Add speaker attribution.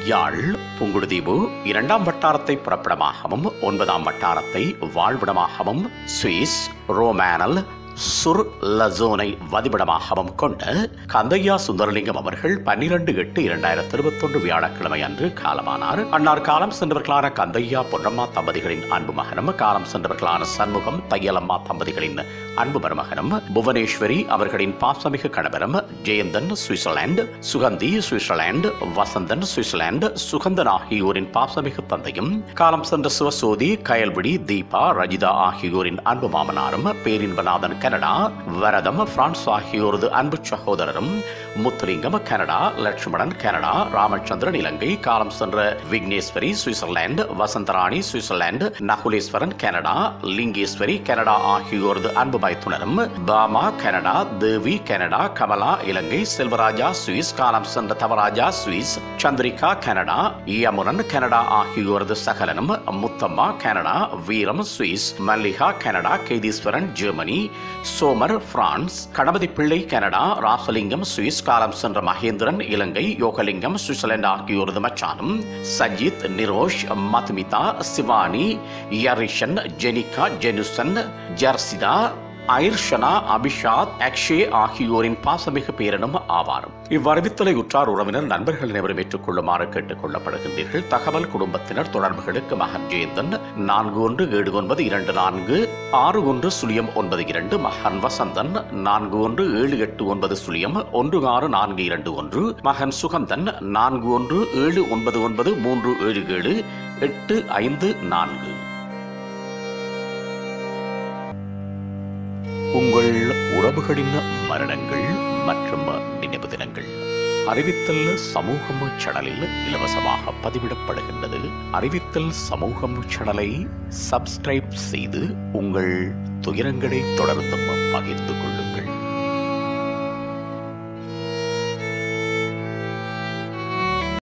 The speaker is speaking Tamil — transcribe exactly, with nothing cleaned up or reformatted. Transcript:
Speaker 1: யாழ் புங்குடுதீவு இரண்டாம் வட்டாரத்தை புறப்படமாகவும் ஒன்பதாம் வட்டாரத்தை வாழ்விடமாகவும் சுவிஸ் ரோமானல் சுர் லசோனை வதிவிடமாகவும் கொண்ட கந்தையா சுந்தரலிங்கம் அவர்கள் பன்னிரண்டு எட்டு இரண்டாயிரத்தி இருபத்தி ஒன்று வியாழக்கிழமை அன்று காலமானார். அன்னார் காலம் சென்றவர்களான கந்தையா பொன்னம்மா தம்பதிகளின் அன்பு மகனும் காலம் சென்றவர்களான சண்முகம் தையலம்மா தம்பதிகளின் அன்பு மருமகனும் புவனேஸ்வரி அவர்களின் பாசமிகு கணவரும் Jeyanthan Switzerland Suganthi Switzerland Vasanthan Switzerland Suganthan ஆகியோரின் பாசமிகு தந்தையும் காலம் சென்ற சிவசோதி கயல்விடி தீபா ரஜிதா ஆகியோரின் அன்பு மாமனாரும் பேரின்பநாதன் கனடா வரதம் பிரான்ஸ் ஆகியோரது அன்பு சகோதரரும் முத்துலிங்கம் கனடா லட்சுமணன் கனடா ராமச்சந்திரன் இலங்கை காலம் சென்ற Vigneswari Switzerland Vasantharani Switzerland Nakuleswaran Canada Lingeswari Canada ஆகியோரது அன்பு மைத்துனரும் Bama Canada Devi Canada Kamala Ilankai Selvaraja Swiss காலம் சென்ற Thavaraja Swiss Chandrika Canada Yamunan Canada ஆகியோரது சகலனும் Muthamma Canada Veeram Swiss Mallika Canada Ketheeswaran Germany Somar France Ganapathi Pillai Canada Rasalingam Swiss காலம் சென்ற மகேந்திரன் இலங்கை யோகலிங்கம் சுவிட்சர்லாந்து ஆகியோரது மச்சானும் சஜித் நிரோஷ் மதுமிதா சிவானி யரிஷன் ஜெனிகா ஜெனுசன் ஜர்சிதா ஐர்ஷனா அபிஷாத் அக்ஷே ஆகியோரின் பாசமிகு பேரனும் ஆவார். இவ்வறிவித்தலை உற்றார் உறவினர் நண்பர்கள் அனைவரும் ஏற்றுக்கொள்ளுமாறு கேட்டுக் கொள்ளப்படுகின்றீர்கள். தகவல் குடும்பத்தினர் தொடர்புகளுக்கு மகன் ஜெயந்தன் நான்கு ஒன்று ஏழு ஒன்பது இரண்டு நான்கு ஆறு ஒன்று சுழியம் ஒன்பது இரண்டு மகன் வசந்தன் நான்கு ஒன்று ஏழு எட்டு ஒன்பது சுழியம் ஒன்று ஆறு நான்கு இரண்டு ஒன்று மகன் சுகந்தன் நான்கு ஒன்று ஏழு ஒன்பது ஒன்பது மூன்று ஏழு ஏழு எட்டு ஐந்து நான்கு. உங்கள் உறவுகளின் மரணங்கள் மற்றும் நினைவு தினங்கள் அறிவித்தல் சமூகம் சேனலில் இலவசமாக பதிவிடப்படுகின்றது. அறிவித்தல் சமூகம் சேனலை சப்ஸ்கிரைப் செய்து உங்கள் துயரங்களை தொடர்ந்தும் பகிர்ந்து கொள்ளுங்கள்.